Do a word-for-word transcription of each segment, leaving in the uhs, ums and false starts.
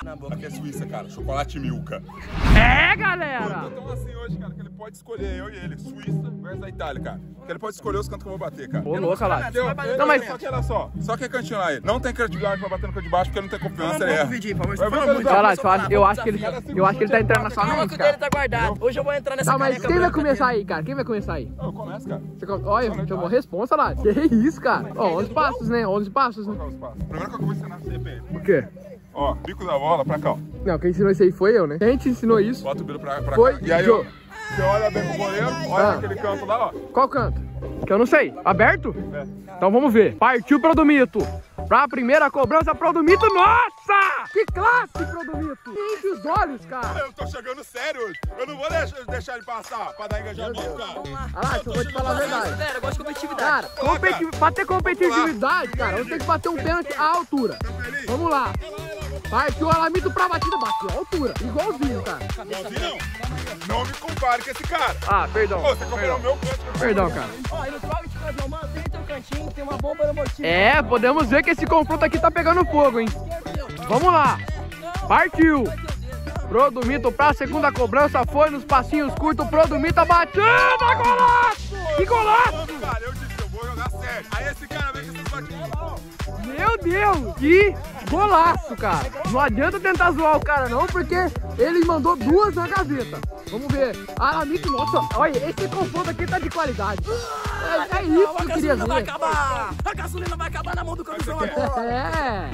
Na boca. Aqui é Suíça, cara. Chocolate Milka. É, galera! Então assim hoje, cara, que ele pode escolher eu e ele. Suíça versus a Itália, cara. Que ele pode escolher os cantos que eu vou bater, cara. Ô, louca lá. Não, mas só que olha só. Só que é cantinho lá ele. Não tem credibilidade pra bater no canto de baixo porque ele não tem confiança, ele erra. Olha lá, eu acho que ele, eu acho que ele tá entrando na sua mente, cara. Tá guardado. Hoje eu vou entrar nessa. Tá, mas quem vai começar aí, cara? Quem vai começar aí? Eu começo, cara. Você, olha, chamou a responsa lá. Que isso, cara? Ó, onze passos, né? onze passos, né? Primeiro que eu vou ensinar você, P M. O quê? Ó, bico da bola pra cá, ó. Não, quem ensinou isso aí foi eu, né? Quem te ensinou isso? Bota o bico pra, pra foi cá. E aí, eu... você olha bem pro goleiro, olha ah. aquele canto lá, ó. Qual canto? Que eu não sei. Aberto? É. Então vamos ver. Partiu Prodomito. Pra primeira cobrança, Prodomito. Nossa! Que classe, Prodomito! Enche os olhos, cara. Eu tô chegando sério hoje. Eu não vou deixar, deixar ele passar pra dar engajamento, cara. Ah lá, eu vou te falar a verdade. Galera, eu gosto de competitividade. Cara, competi pra ter competitividade, cara, eu tenho que bater um pênalti à altura. Vamos lá. Partiu o Alamito pra batida, bateu à altura. Igualzinho, cara. Igualzinho não. Não me compare com esse cara. Ah, perdão. Ô, você comparou o meu canto. Perdão, cara. Ó, e no jogo de casal, mantém teu cantinho, tem uma bomba no motivo. É, podemos ver que esse confronto aqui tá pegando fogo, hein? Vamos lá. Partiu. Prodomito pra segunda cobrança, foi nos passinhos curtos, Prodomito batida, golaço! Que golaço! Cara, eu disse, eu vou jogar sério. Aí esse cara vem com essas batidas. Meu Deus, que golaço, cara. Não adianta tentar zoar o cara não, porque ele mandou duas na gaveta. Vamos ver. Alamito, nossa, olha, esse confronto aqui tá de qualidade. É, é isso que eu queria ver. Vai acabar. A gasolina vai acabar na mão do camisão agora. É.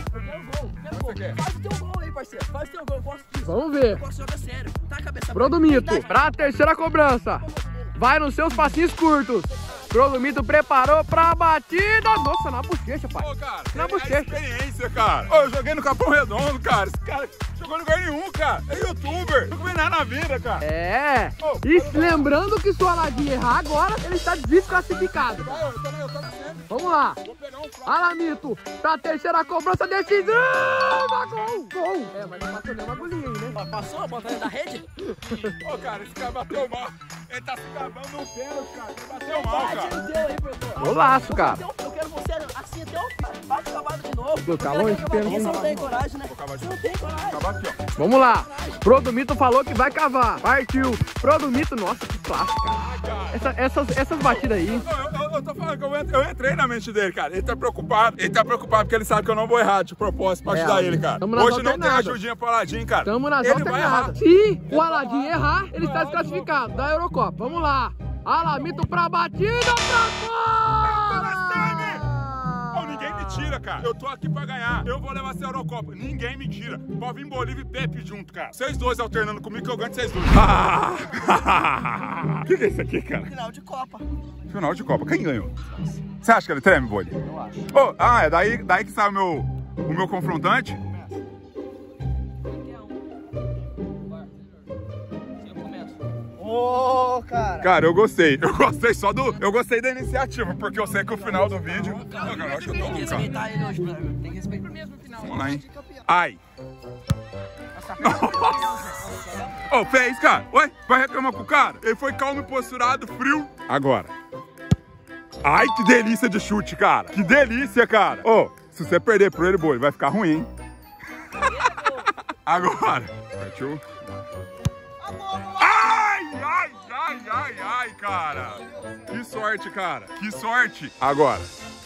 Faz o teu gol aí, parceiro. Faz o teu gol, eu gosto disso. Vamos ver. Eu gosto de jogar sério. Tá a cabeça. Prodomito, pra terceira cobrança. Vai nos seus passinhos curtos. Prodomito preparou pra batida. Nossa, na bochecha, pai. Ô, cara, na bochecha. É experiência, cara. Ô, eu joguei no Capão Redondo, cara. Esse cara jogou em lugar nenhum, cara. É youtuber. Não vem nada na vida, cara. É. E lembrando que se o Aladim errar agora, ele está desclassificado. Vamos lá. Alamito, pra terceira cobrança decisiva. Gol. Gol. É, mas não passou nem uma agulhinha aí, né? Passou a bolinha da rede? Ô, cara, esse cara bateu mal. Ele tá se gabando no pênalti, cara. Ele bateu mal, cara. Golaço, cara. Eu quero você assim até o fim. Bate cavalo de novo. Do calor, pênalti. Você não tem coragem, né? Você não tem coragem. Aqui, ó. Vamos lá. Prodomito falou que vai cavar. Partiu. Prodomito, nossa, que clássico, cara. Essa, essas, essas batidas aí. Eu, eu, eu tô falando que eu, eu entrei na mente dele, cara. Ele tá preocupado. Ele tá preocupado porque ele sabe que eu não vou errar de propósito pra É, ajudar ele, cara. Hoje não tem ajudinha pro Aladim, cara. Tamo nas ele vai errar. Se o Aladim errar, ele está desclassificado da Eurocopa. Vamos lá. Alamito pra batida, pra fora! Oh, ninguém me tira, cara. Eu tô aqui pra ganhar. Eu vou levar essa Eurocopa. Ninguém me tira. Pode vir Bolívia e Pepe junto, cara. Vocês dois alternando comigo que eu ganho de vocês dois. O que, que é isso aqui, cara? Final de Copa. Final de Copa. Quem ganhou? Você acha que ele treme, Boli? Eu acho. Oh, ah, é daí, daí que sai o meu, o meu confrontante? Ô, oh, cara. Cara, eu gostei. Eu gostei só do. Eu gostei da iniciativa, porque eu sei que o final do vídeo. Oh, cara, eu acho que eu tô Tem que louco, cara. respeitar ele hoje, tem que respeitar mesmo no final. Vamos lá, hein? Ai. Ô, oh, fez, cara. Oi, vai reclamar com o cara? Ele foi calmo e posturado, frio. Agora. Ai, que delícia de chute, cara. Que delícia, cara. Ô, oh, se você perder pro ele, Boi, vai ficar ruim, hein? Agora. Partiu. Ai, ai, ai, ai, ai, cara. Que sorte, cara. Que sorte. Agora.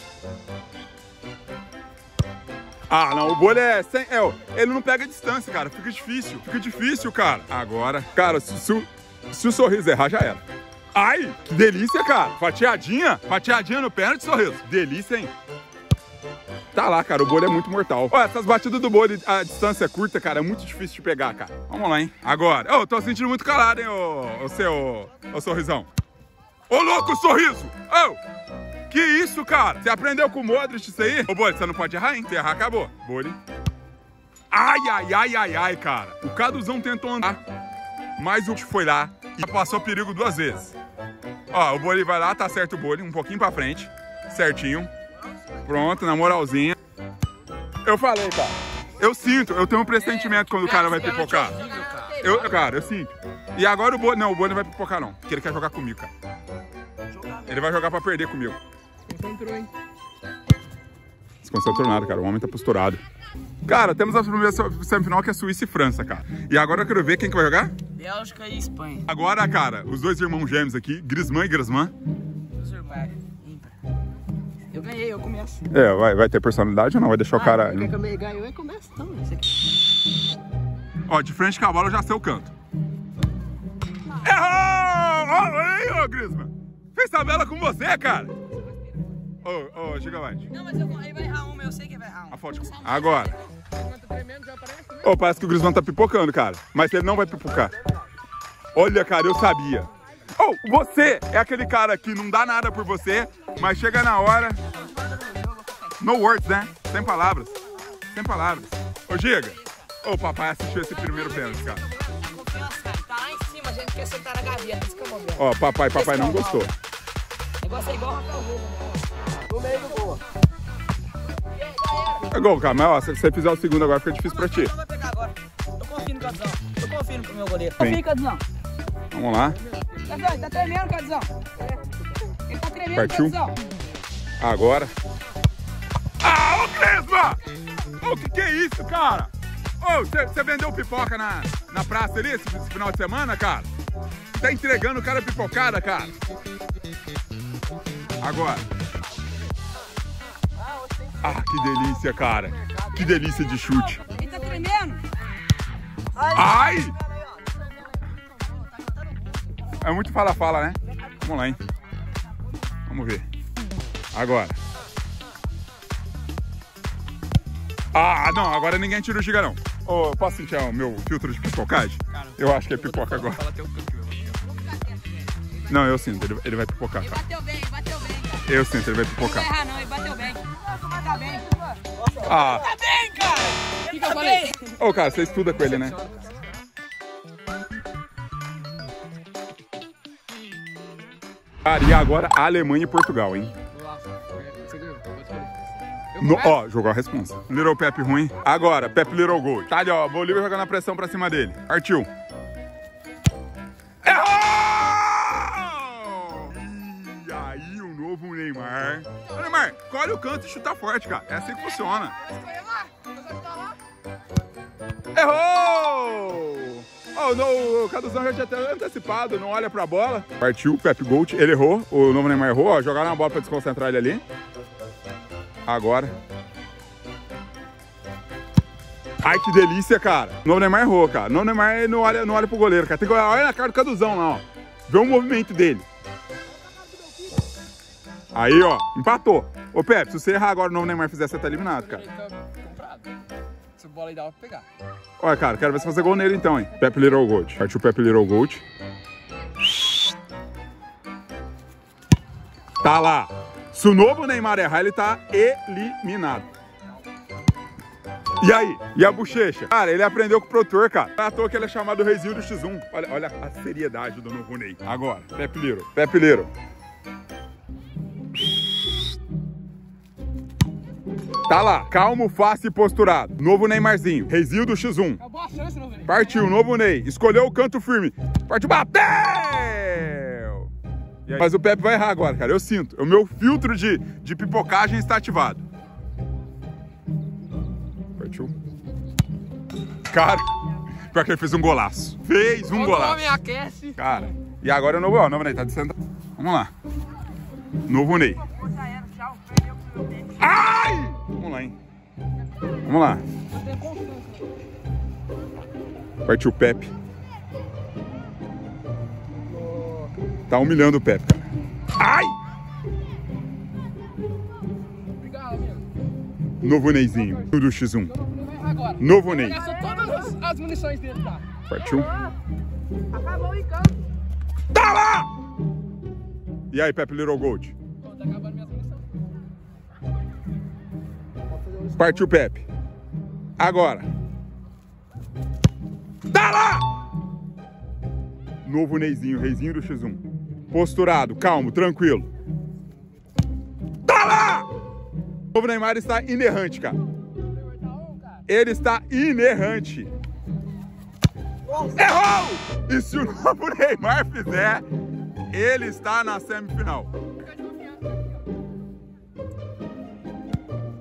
Ah, não, o Bolha é sem... É, ele não pega distância, cara. Fica difícil. Fica difícil, cara. Agora. Cara, se, se, se o sorriso errar, já era. Ai, que delícia, cara. Fatiadinha. Fatiadinha no pênalti, sorriso. Delícia, hein? Tá lá, cara, o Bolha é muito mortal. Olha, essas batidas do Bolha, a distância é curta, cara, é muito difícil de pegar, cara. Vamos lá, hein? Agora. Ô, oh, tô sentindo muito calado, hein, ô, ô seu, ô sorrisão. Ô, louco, sorriso! Ô, oh, que isso, cara? Você aprendeu com o Modric isso aí? Ô, Bolha, você não pode errar, hein? Se errar, acabou. Bolha. Ai, ai, ai, ai, ai, cara. O Caduzão tentou andar, mas o que foi lá e passou perigo duas vezes. Ó, o Bolha vai lá, tá certo o Bolha, um pouquinho pra frente, certinho. Pronto, na moralzinha. Eu falei, cara. Eu sinto, eu tenho um pressentimento quando o cara vai pipocar. Eu, cara, eu sinto. E agora o Bolha... Não, o Bolha não vai pipocar, não. Porque ele quer jogar comigo, cara. Ele vai jogar pra perder comigo. desconcentrou nada, cara. O homem tá posturado. Cara, temos a primeira semifinal que é Suíça e França, cara. E agora eu quero ver quem que vai jogar? Bélgica e Espanha. Agora, cara, os dois irmãos gêmeos aqui, Griezmann e Griezmann. Eu ganhei, eu começo. É, vai, vai ter personalidade ou não? Vai deixar ah, o cara... Quer que eu ganhou, eu começo então. Ó, de frente com a bola eu já sei o canto. Errou! Ó, aí, ô Griezmann. Fez tabela com você, cara. Ô, ô, Gigavite. Não, mas eu, ele vai errar uma, eu sei que ele vai errar uma. A foto. Agora. Ô, oh, parece que o Griezmann tá pipocando, cara. Mas ele não vai pipocar. Olha, cara, eu sabia. Oh, você é aquele cara que não dá nada por você, mas chega na hora... No words, né? Sem palavras. Sem palavras. Ô, Giga. Ô, oh, papai assistiu esse primeiro pênalti, cara. Tá lá em cima, a gente quer sentar na gaveta. Isso que eu vou ver. Ó, oh, papai, papai não gostou. O negócio é igual o Rafael Veiga, né? No meio do gol. É gol, cara, mas ó, se você fizer o segundo agora fica difícil pra ti. Não vai pegar agora. Eu confio no Cadzão. Eu confio no meu goleiro. Confio, Cadzão. Vamos lá. Cadzão, ele tá tremendo, Cadzão. Ele tá tremendo, Partiu. Cadzão. Agora. Ah, ô Griezmann! Ô, que que é isso, cara? Ô, você vendeu pipoca na, na praça ali esse, esse final de semana, cara? Tá entregando o cara pipocada, cara. Agora. Ah, que delícia, cara. Que delícia de chute. Ele tá tremendo. Ai! É muito fala-fala, né? Vamos lá, hein? Vamos ver. Agora. Ah, não. Agora ninguém tira o Giga, não. Ô, oh, posso sentir o meu filtro de pipocagem? Eu acho que é pipoca agora. Não, eu sinto. Ele, ele vai pipocar, Ele cara. bateu bem, ele bateu bem, cara. Eu sinto, ele vai Não pipocar. vai errar, não. Ele bateu bem. Tá bem. Ah. Tá bem, cara. O que, que eu falei? Ô, oh, cara, você estuda com ele, né? Cara, e agora Alemanha e Portugal, hein? No, ó, jogou a responsa. Little Pepe ruim. Agora, Pepe Little Gold. Tá ali, ó. Bolívia jogando a pressão pra cima dele. Partiu. Errou! E aí, o novo Neymar. Ô, Neymar, colhe o canto e chuta forte, cara. É assim que funciona. Errou! Oh, no, o Caduzão já tinha até antecipado, não olha pra bola. Partiu, Pepe Gold, ele errou, o novo Neymar errou, ó, jogaram a bola pra desconcentrar ele ali. Agora. Ai, que delícia, cara. O novo Neymar errou, cara. O novo Neymar não olha, não olha pro goleiro, cara. Tem que olhar, olha na cara do Caduzão lá, ó. Vê o movimento dele. Aí, ó, empatou. Ô, Pepe, se você errar agora o novo Neymar fizer, você tá eliminado, cara. Essa bola aí dava pra pegar. Olha, cara, quero ver você fazer gol nele então, hein. Pepe Little Gold. Partiu Pepe Little Gold. Tá lá. Se o novo Neymar errar, ele tá eliminado. E aí? E a bochecha? Cara, ele aprendeu com o produtor, cara. Não é à toa que ele é chamado Reizinho do X um. Olha, olha a seriedade do novo Ney. Agora, Pepe Little. Pepe Little. Tá lá, calmo, fácil e posturado. Novo Neymarzinho, Reizinho do X um. Acabou a chance, novo Ney. Partiu, novo Ney. Escolheu o canto firme. Partiu, bateu! Mas o Pepe vai errar agora, cara. Eu sinto. O meu filtro de, de pipocagem está ativado. Partiu. Cara, pior que ele fez um golaço. Fez um golaço. O homem aquece. Cara, e agora o novo, ó, o novo Ney tá descendo. Vamos lá. Novo Ney. Ai! Vamos lá, hein? Vamos lá. Partiu o Pepe. Tá humilhando o Pepe, cara. Ai! Novo Neyzinho, do X um. Novo Ney. Gastou todas as munições dele, tá? Partiu. Acabou o encanto. Tá lá! E aí, Pepe Little Gold? Tá acabando minhas munições. Partiu, Pepe. Agora. Tá lá! Novo Neyzinho, Reizinho do X um. Posturado, calmo, tranquilo. Tá lá! O novo Neymar está inerrante, cara. Ele está inerrante. Errou! E se o novo Neymar fizer, ele está na semifinal.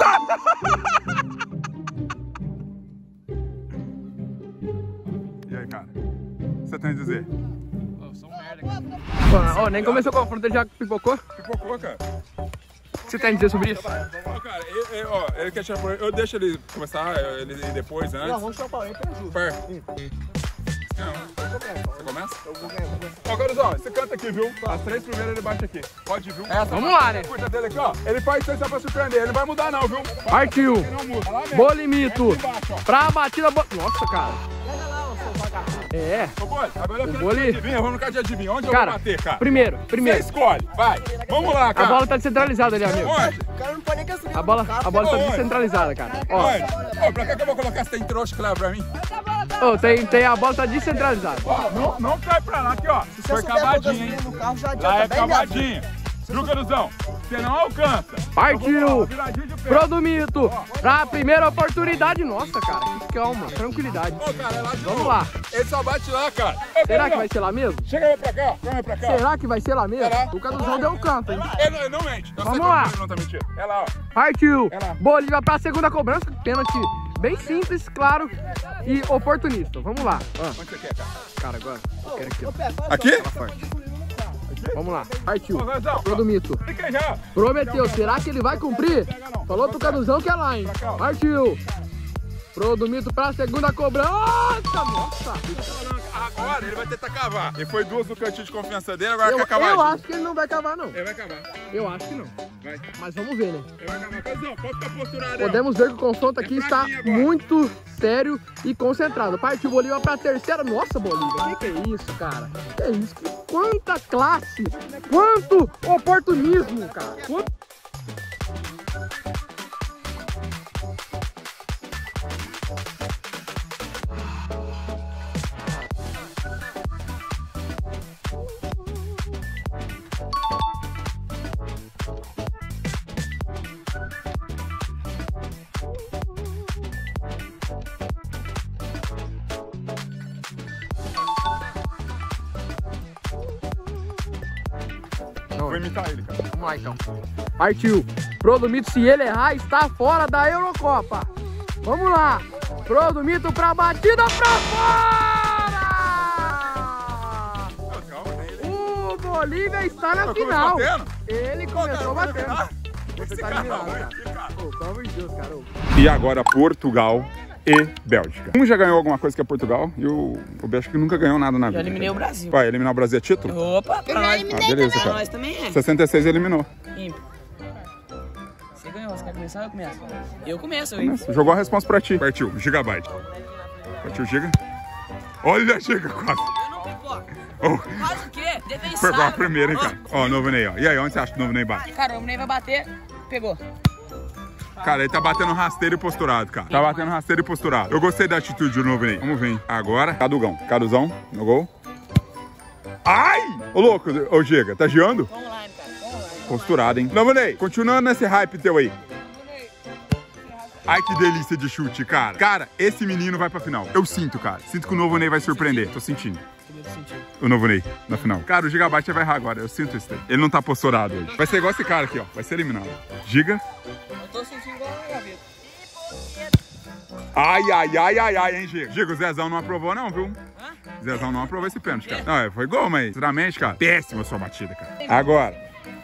E aí, cara? O que você tem a dizer? Eu sou um merda, cara. Ó, nem começou o confronto, ele já pipocou? Pipocou, cara. O que você tem a dizer sobre isso? Ó, cara, ele, ele, ó, ele quer tirar por ele. Eu deixo ele começar, ele ir depois, antes. Não, vamos chamar ele, eu ajudo. Per. Não. Você começa? Eu vou ganhar. Ó, Caruzão, você canta aqui, viu? As três primeiras ele bate aqui. Pode ir, viu? Essa, vamos lá, né? A curta dele aqui, ó. Ele faz isso só pra surpreender. Ele não vai mudar, não, viu? Partiu. Não muda. Lá mesmo. Bolimito. É aqui embaixo, ó. Pra batida. Bo... Nossa, cara. Pega lá, ô seu vagabundo. É. Ô, Boli, agora eu quero Boli. que adivinha. Vamos no caso de adivinha. Onde Cara, eu vou bater, cara? primeiro, Você primeiro. escolhe. Vai. Vamos lá, A cara. bola tá descentralizada ali, amigo. Onde? O cara não pode nem cancelar. A bola, a bola tá Onde? descentralizada, cara. Ó, Onde? Ô, pra que que eu vou colocar esse tem trouxa que leva pra mim? ó, tem, tem, a bola tá descentralizada. Ó, não, não cai pra lá, aqui, ó. Se você Foi souber pôr cavadinha, hein? gasolina no carro, já adianta Lá é bem mesmo. cavadinha. Viu, Caruzão? Você não alcança. Partiu. Viradinho de pé. Prodomito. Pra primeira oportunidade. Nossa, cara. Que calma, tranquilidade. Ô, cara, é lá de Vamos novo. lá. Ele só bate lá, cara. Ô, Será Caruzão, que vai ser lá mesmo? Chega mais pra cá, ó. Vem pra cá. ó. Será que vai ser lá mesmo? Será? O Caduzão deu um canto, hein? Ele não, ele não mente. Eu Vamos sei lá. que ele não tá mentindo. É lá, ó. Partiu. É lá. Bolívia pra segunda cobrança. Pênalti bem simples, claro e oportunista. Vamos lá. Ó, Onde você quer, cara? cara, agora. Eu quero aqui, ó. Aqui? Forte. Vamos lá. Partiu. Ô, Caruzão, Prodomito. fica aí já. Prometeu. Será que ele vai cumprir? Falou pro Caduzão que é lá, hein? Partiu. Prodomito pra segunda cobrança. Nossa. Agora ele vai tentar cavar. Ele foi duas no cantinho de confiança dele, agora Eu, quer cavar. eu acho que ele não vai cavar, não. Ele vai cavar. Eu acho que não. Vai. Mas vamos ver, né? Ele vai cavar. Caruzão, pode ficar posturado aí, ó. Podemos ver que o confronto aqui É está fraquinho agora. muito sério e concentrado. Partiu Bolívia para a terceira. Nossa, Bolívia, que que é isso, cara? Que é isso? Que- Quanta classe! Quanto oportunismo, cara! Quanto... Vou imitar ele, cara. Vamos lá, então. Partiu. Prodomito, se ele errar, está fora da Eurocopa. Vamos lá. Prodomito para batida para fora! Calma, tem ele. O Bolívia está na Tá final. batendo? Ele Pô, começou cara, batendo. vai Você Esse tá cara eliminado, ruim cara. aqui, cara. Pô, pelo amor de Deus, cara. Ô. E agora Portugal e Bélgica. Um já ganhou alguma coisa que é Portugal e o, o Bélgica nunca ganhou nada na vida. Eu eliminei o Brasil. Vai, eliminar o Brasil é título? Opa, pra nós. Ah, beleza, Pra cara. nós também é. sessenta e seis eliminou. Ímpio. Você ganhou, você quer começar ou eu começo? Eu começo, eu Começa. Jogou a resposta pra ti. Partiu, Gigabyte. Partiu, Giga. Olha, Giga, quase. Eu não pipoco. Oh, Faz o quê? Defensável. pegou a primeira, hein, cara. Ó, novo Ney, ó. E aí, onde você acha que o novo Ney bate? Cara, o Ney vai bater. Pegou. Cara, ele tá batendo rasteiro e posturado, cara. Tá batendo rasteiro e posturado. Eu gostei da atitude do novo Ney. Vamos ver, hein. Agora, Cadugão. Caduzão, no gol. Ai! Ô, louco, ô, Giga, tá giando? Vamos lá, cara. Vamos lá. Posturado, hein? Novo Ney, continuando nesse hype teu aí. Ai, que delícia de chute, cara. Cara, esse menino vai pra final. Eu sinto, cara. Sinto que o novo Ney vai surpreender. Tô sentindo. O novo Ney na final. Cara, o Gigabyte vai errar agora. Eu sinto isso daí. Ele não tá posturado hoje. Vai ser igual esse cara aqui, ó. Vai ser eliminado. Giga. Eu tô sentindo igual a gaveta. Ai, ai, ai, ai, ai, hein, Giga. Giga, o Zezão não aprovou, não, viu? Hã? Zezão não aprovou esse pênalti, cara. Não, é, foi gol, mas, sinceramente, cara, péssima a sua batida, cara. Agora.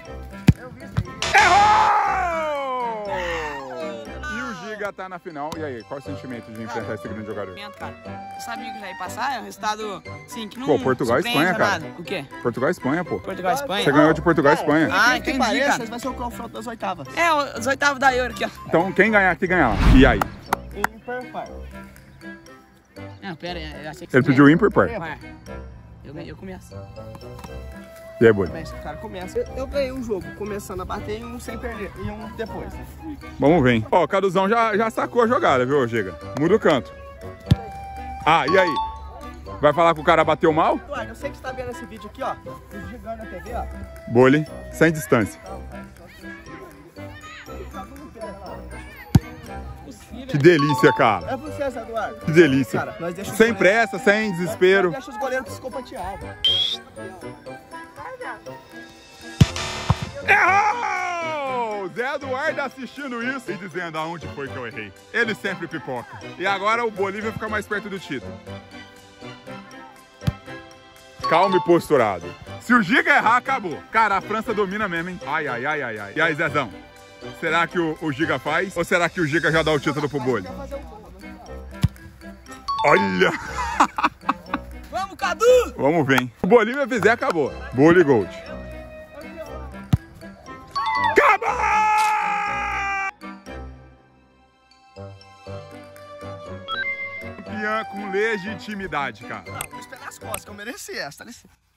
Errou! E o Giga tá na final. E aí, qual o sentimento de enfrentar esse grande jogador? Cara, eu sabia que já ia passar, é um resultado, sim, que não Pô, Portugal e surpreende Espanha, cara. nada. O quê? Portugal e Espanha, pô. Portugal e Espanha? Você ganhou de Portugal e Espanha. Ah, Que entendi, pareça, cara. esse vai ser o confronto das oitavas. É, os oitavos da Euro aqui, ó. Então, quem ganhar aqui, ganha lá. E aí? Ímpar, par. Não, pera aí, eu achei que Ele você pediu ímpar, par. ganha. Eu, ganhei, eu começo. E aí, Boi? Mas o cara começa. Eu, eu ganhei um jogo, começando a bater e um sem perder. E um depois. Né? Vamos ver, hein? Ó, o Caduzão já, já sacou a jogada, viu, Giga? Muda o canto. Ah, e aí? Vai falar que o cara bateu mal? Eduardo, eu sei que você tá vendo esse vídeo aqui, ó. Gigando na T V, ó. Boli, sem distância. Que delícia, cara. É você, Eduardo. Que delícia. Cara, nós deixa os Sem goleiros- pressa, sem desespero. Deixa os goleiros psicopateados. Errou! o Zé Eduardo assistindo isso e dizendo aonde foi que eu errei. Ele sempre pipoca. E agora o Bolívia fica mais perto do título. Calmo e posturado. Se o Giga errar, acabou. Cara, a França domina mesmo, hein? Ai, ai, ai, ai, ai. E aí, Zezão? Será que o, o Giga faz? Ou será que o Giga já dá o título pro Boli? Olha! Vamos, Cadu! Vamos ver, hein? O Bolívia fizer, acabou. Boli Gold. Acabou! Campeã com legitimidade, cara. Não, vou esperar as costas, que eu mereci essa, tá licença.